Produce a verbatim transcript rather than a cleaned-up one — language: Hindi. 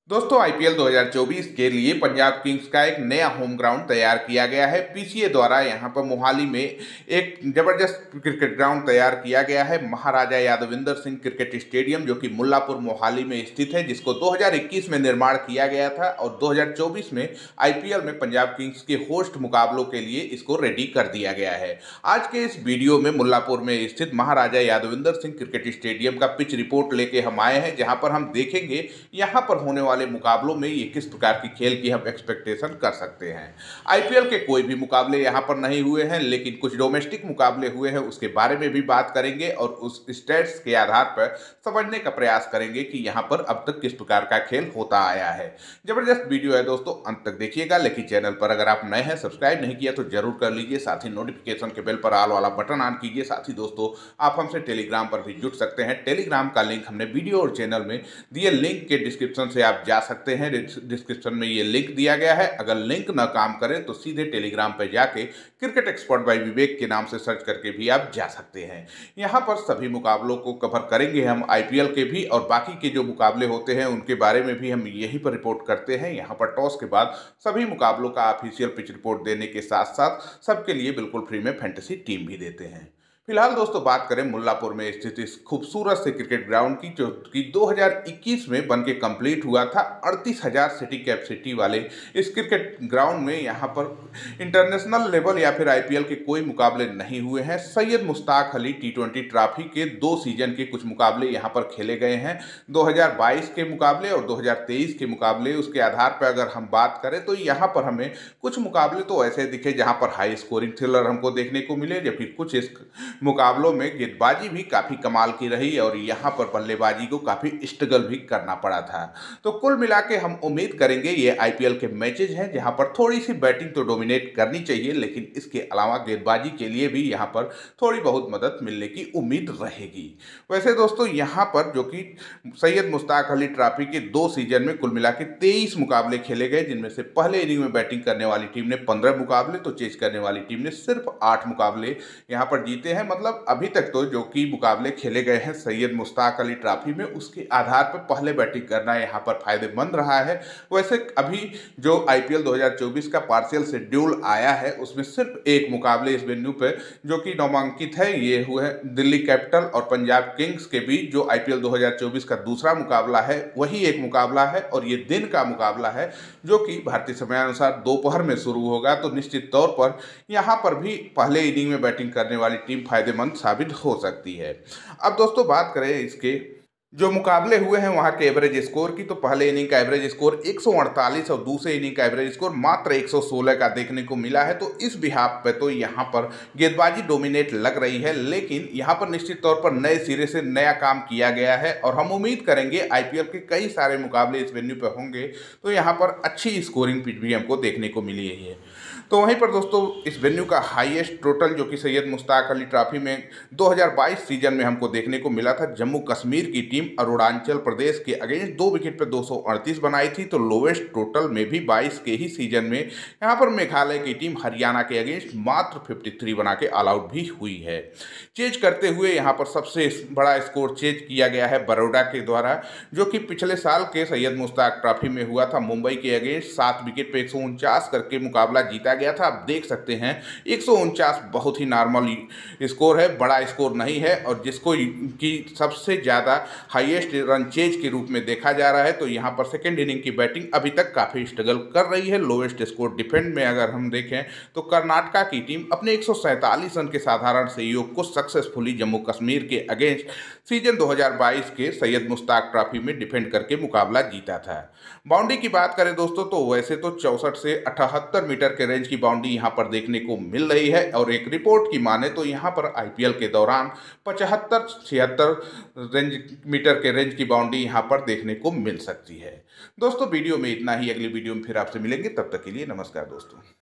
दोस्तों आईपीएल दो हज़ार चौबीस के लिए पंजाब किंग्स का एक नया होम ग्राउंड तैयार किया गया है। पीसीए द्वारा यहां पर मोहाली में एक जबरदस्त क्रिकेट ग्राउंड तैयार किया गया है, महाराजा यादविंदर सिंह क्रिकेट स्टेडियम, जो कि मुल्लापुर मोहाली में स्थित है, जिसको दो हज़ार इक्कीस में निर्माण किया गया था और दो हज़ार चौबीस में आईपीएल में पंजाब किंग्स के होस्ट मुकाबलों के लिए इसको रेडी कर दिया गया है। आज के इस वीडियो में मुल्लापुर में स्थित महाराजा यादविंदर सिंह क्रिकेट स्टेडियम का पिच रिपोर्ट लेके हम आए हैं, जहां पर हम देखेंगे यहाँ पर होने वाले मुकाबलों में ये किस प्रकार की खेल की हम एक्सपेक्टेशन कर सकते हैं। आईपीएल के कोई भी मुकाबले यहाँ पर नहीं हुए हैं, लेकिन कुछ डोमेस्टिक मुकाबले हुए हैं, उसके बारे में भी बात करेंगे और उस स्टेट्स के आधार पर समझने का प्रयास करेंगे कि यहाँ पर अब तक किस प्रकार का खेल होता आया है। जबरदस्त वीडियो है दोस्तों, अंत तक देखिएगा। लेकिन चैनल पर अगर आप नए हैं, सब्सक्राइब नहीं किया तो जरूर कर लीजिए, साथ ही नोटिफिकेशन के बेल पर ऑल वाला बटन ऑन कीजिए। साथ ही दोस्तों आप हमसे टेलीग्राम पर भी जुड़ सकते हैं। टेलीग्राम का लिंक हमने वीडियो और चैनल में दिए लिंक के डिस्क्रिप्शन से आप जा सकते हैं। डिस्क्रिप्शन में ये लिंक दिया गया है। अगर लिंक ना काम करे तो सीधे टेलीग्राम पर जाके क्रिकेट एक्सपर्ट बाय विवेक के नाम से सर्च करके भी आप जा सकते हैं। यहाँ पर सभी मुकाबलों को कवर करेंगे हम, आईपीएल के भी और बाकी के जो मुकाबले होते हैं उनके बारे में भी हम यहीं पर रिपोर्ट करते हैं। यहाँ पर टॉस के बाद सभी मुकाबलों का ऑफिशियल पिच रिपोर्ट देने के साथ साथ सबके लिए बिल्कुल फ्री में फैंटेसी टीम भी देते हैं। फिलहाल दोस्तों बात करें मुल्लापुर में स्थित इस खूबसूरत से क्रिकेट ग्राउंड की, जो कि दो हज़ार इक्कीस में बन के कम्प्लीट हुआ था। अड़तीस हज़ार सीटी कैपेसिटी वाले इस क्रिकेट ग्राउंड में यहाँ पर इंटरनेशनल लेवल या फिर आईपीएल के कोई मुकाबले नहीं हुए हैं। Syed Mushtaq Ali T twenty trophy के दो सीजन के कुछ मुकाबले यहाँ पर खेले गए हैं, दो हज़ार बाईस के मुकाबले और दो हज़ार तेईस के मुकाबले। उसके आधार पर अगर हम बात करें तो यहाँ पर हमें कुछ मुकाबले तो ऐसे दिखे जहाँ पर हाई स्कोरिंग थ्रिलर हमको देखने को मिले, जबकि कुछ इस मुकाबलों में गेंदबाजी भी काफ़ी कमाल की रही और यहाँ पर बल्लेबाजी को काफ़ी स्ट्रगल भी करना पड़ा था। तो कुल मिला के हम उम्मीद करेंगे ये आईपीएल के मैचेज हैं जहाँ पर थोड़ी सी बैटिंग तो डोमिनेट करनी चाहिए, लेकिन इसके अलावा गेंदबाजी के लिए भी यहाँ पर थोड़ी बहुत मदद मिलने की उम्मीद रहेगी। वैसे दोस्तों यहाँ पर जो कि सैयद मुश्ताक अली ट्रॉफी के दो सीजन में कुल मिला के तेईस मुकाबले खेले गए, जिनमें से पहले इनिंग में बैटिंग करने वाली टीम ने पंद्रह मुकाबले तो चेज करने वाली टीम ने सिर्फ आठ मुकाबले यहाँ पर जीते हैं। मतलब अभी तक तो जो कि मुकाबले खेले गए हैं सैयद मुश्ताक अली ट्रॉफी में, उसके आधार पर पहले बैटिंग करना यहाँ पर फायदेमंद रहा है। वैसे अभी जो आईपीएल दो हज़ार चौबीस का पार्शियल शेड्यूल आया है उसमें सिर्फ एक मुकाबले इस वेन्यू पे जो कि नामांकित है, ये हुए दिल्ली कैपिटल और पंजाब किंग्स के बीच। जो आईपीएल दो हज़ार चौबीस का दूसरा मुकाबला है वही एक मुकाबला है और ये दिन का मुकाबला है, जो कि भारतीय समयानुसार दोपहर में शुरू होगा। तो निश्चित तौर पर यहाँ पर भी पहले इनिंग में बैटिंग करने वाली टीम फायदेमंद साबित हो सकती है। अब दोस्तों बात करें इसके जो मुकाबले हुए हैं वहां के एवरेज स्कोर की, तो पहले इनिंग का एवरेज स्कोर एक सौ अड़तालीस और दूसरे इनिंग का एवरेज स्कोर मात्र एक सौ सोलह का देखने को मिला है। तो इस बिहाफ पे तो यहां पर गेंदबाजी डोमिनेट लग रही है, लेकिन यहां पर निश्चित तौर पर नए सिरे से नया काम किया गया है और हम उम्मीद करेंगे आईपीएल के कई सारे मुकाबले इस वेन्यू पर होंगे तो यहाँ पर अच्छी स्कोरिंग पिच भी हमको देखने को मिली है। तो वहीं पर दोस्तों इस वेन्यू का हाईएस्ट टोटल जो कि सैयद मुश्ताक अली ट्रॉफी में दो हज़ार बाईस सीजन में हमको देखने को मिला था। जम्मू कश्मीर की टीम अरुणाचल प्रदेश के अगेंस्ट दो विकेट पर दो सौ अड़तीस बनाई थी। तो लोवेस्ट टोटल में भी बाईस के ही सीजन में यहाँ पर मेघालय की टीम हरियाणा के अगेंस्ट मात्र तिरेपन बना के ऑल आउट भी हुई है। चेज करते हुए यहाँ पर सबसे बड़ा स्कोर चेज किया गया है बड़ौदा के द्वारा, जो कि पिछले साल के सैयद मुश्ताक ट्रॉफी में हुआ था। मुंबई के अगेंस्ट सात विकेट पे एक सौ उनचास करके मुकाबला जीता गया था। आप देख सकते हैं एक सौ उनचास बहुत ही नॉर्मल स्कोर है, बड़ा स्कोर नहीं है, और जिसको की सबसे ज़्यादा हाईएस्ट रन चेज के रूप में देखा जा रहा है। तो यहाँ पर सेकेंड इनिंग की बैटिंग अभी तक काफ़ी स्ट्रगल कर रही है। लोवेस्ट स्कोर डिफेंड में अगर हम देखें तो कर्नाटका की टीम अपने एक सौ सैंतालीस रन के साधारण सहयोग को सक्सेसफुली जम्मू कश्मीर के अगेंस्ट सीजन दो हज़ार बाईस के सैयद मुश्ताक ट्रॉफी में डिफेंड करके मुकाबला जीता था। बाउंड्री की बात करें दोस्तों तो वैसे तो चौसठ से अठहत्तर मीटर के रेंज की बाउंड्री यहाँ पर देखने को मिल रही है, और एक रिपोर्ट की माने तो यहाँ पर आईपीएल के दौरान पचहत्तर छिहत्तर रेंज मीटर के रेंज की बाउंड्री यहाँ पर देखने को मिल सकती है। दोस्तों वीडियो में इतना ही, अगली वीडियो में फिर आपसे मिलेंगे, तब तक के लिए नमस्कार दोस्तों।